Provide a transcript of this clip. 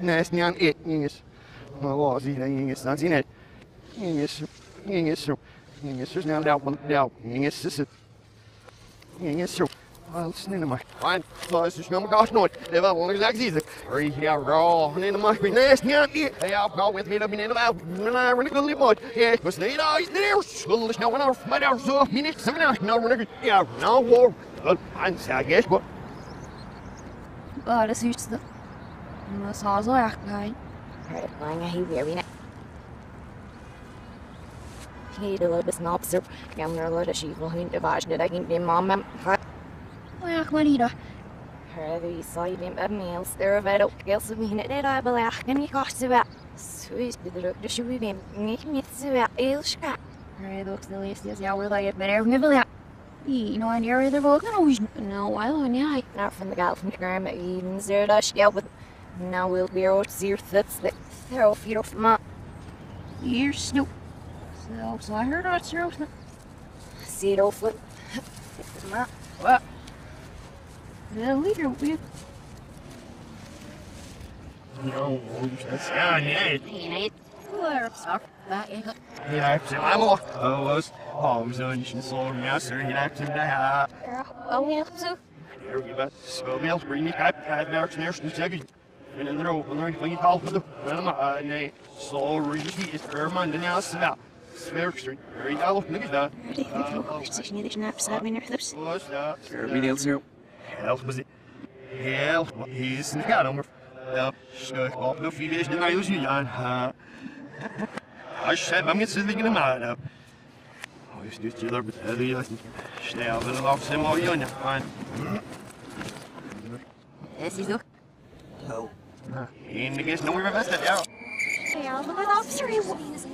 Näsnyan etninges. Lavazina inges nansinet. Inges. Inges. Inges now down. Inges. Inges. Well, snel maar. Fijn, dat is dus nog maar nooit. Dat was wel exact iets. Ja, raw. Nee, dat mag niet. Näsnyan. Ja, nou, met me dat binnen de wel. Maar ik wil niet meer. Ja, was niet uit. Nee, schuld is nou maar maar daar zo. Niet zo nou. Ja, nou hoor. Han zeg eens wat. Bara det siste. Men sa så jeg ikke. Lang er very nice. He did a little bit snobs up. I'm a lot of sheep will hint of that I can be mom. Og jeg kan lide. Her the side him of meals. There are very girls who mean it. I believe can you cost about. Sweet the shoe with him. Make me so ilska. Her looks the least as jeg vil jeg bedre med vel. I know en area der vågner og no while on jeg. Not from the gal from the gram even zero dash yeah but now we'll be out zero that's the throw feet off my You're snoop. So I heard that zero. zero flip. What? The leader with No, that's gone, yeah. Ja, ik zeg allemaal. Oh, was. Oh, we zullen niet zo meester. Je hebt hem daar. Oh, ja, zo. Je bent zo veel springen. Ik heb merkt eerst niet zeggen. En dan erop, dan denk ik van je taal van de. Nee, zo rustig is er man de naast wel. Smerkster. Er is al niks daar. Zich niet eens naar bestaan in het Was dat? Video zero. Help was it. Help. Hij is niet gaan om. Ja, stuk op de vier is de nou zo aan. Als je bang is, zit ik in de maan. Oh, is dit je daar beter je snel willen afzien maar je niet aan. Is hij zo? Oh. In de is nog weer best ja. Ja, maar dat is er